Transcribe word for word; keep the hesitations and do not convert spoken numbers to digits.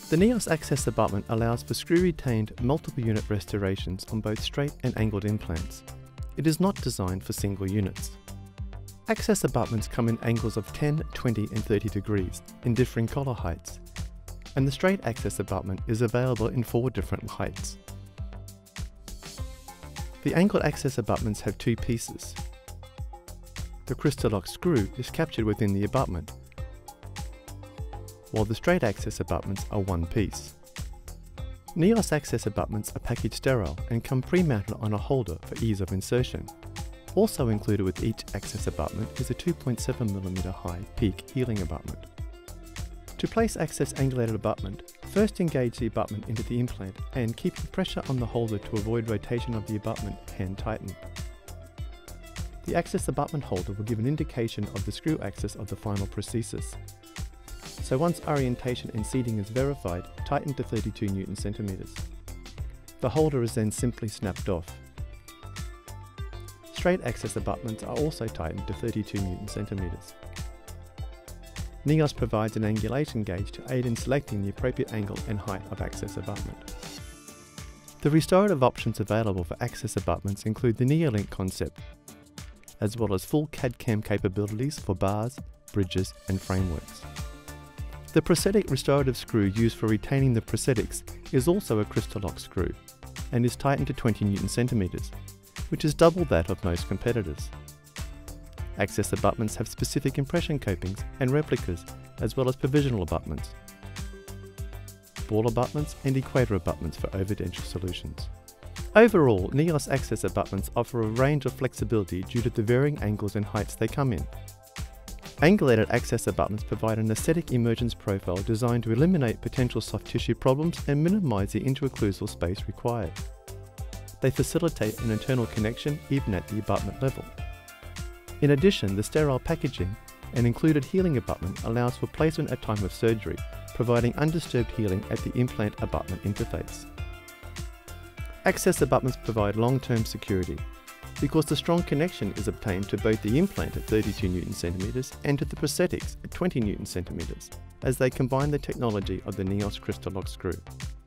The Neoss access abutment allows for screw-retained multiple unit restorations on both straight and angled implants. It is not designed for single units. Access abutments come in angles of ten, twenty and thirty degrees in differing collar heights, and the straight access abutment is available in four different heights. The angled access abutments have two pieces. The crystal lock screw is captured within the abutment, while the straight access abutments are one piece. Neoss access abutments are packaged sterile and come pre-mounted on a holder for ease of insertion. Also included with each access abutment is a two point seven millimeter high peak healing abutment. To place access angulated abutment, first engage the abutment into the implant and, keeping pressure on the holder to avoid rotation of the abutment, hand tighten. The access abutment holder will give an indication of the screw axis of the final prosthesis. So once orientation and seating is verified, tighten to thirty-two newton centimeters. The holder is then simply snapped off. Straight access abutments are also tightened to thirty-two newton centimeters. Neoss provides an angulation gauge to aid in selecting the appropriate angle and height of access abutment. The restorative options available for access abutments include the NeoLink concept, as well as full C A D C A M capabilities for bars, bridges and frameworks. The prosthetic restorative screw used for retaining the prosthetics is also a crystal lock screw and is tightened to twenty newton centimeters, which is double that of most competitors. Access abutments have specific impression copings and replicas, as well as provisional abutments, ball abutments and equator abutments for overdenture solutions. Overall, Neoss access abutments offer a range of flexibility due to the varying angles and heights they come in. Angulated access abutments provide an aesthetic emergence profile designed to eliminate potential soft tissue problems and minimise the interocclusal space required. They facilitate an internal connection even at the abutment level. In addition, the sterile packaging and included healing abutment allows for placement at time of surgery, providing undisturbed healing at the implant abutment interface. Access abutments provide long-term security, because the strong connection is obtained to both the implant at thirty-two newton centimeters and to the prosthetics at twenty newton centimeters, as they combine the technology of the Neoss crystal lock screw.